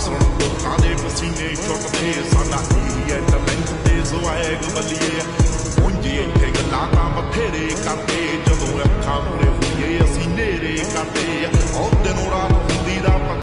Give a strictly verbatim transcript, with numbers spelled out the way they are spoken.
ਸੁਣ ਲੋਕਾਂ ਦੇ ਪਸੀਨੇ ਚੁੱਕਦੇ ਸਾਡਾ ਏਰੀਆ ਟੈਲੈਂਟ ਦੇ ਜ਼ਵਾਇਗ ਬੱਲੀਏ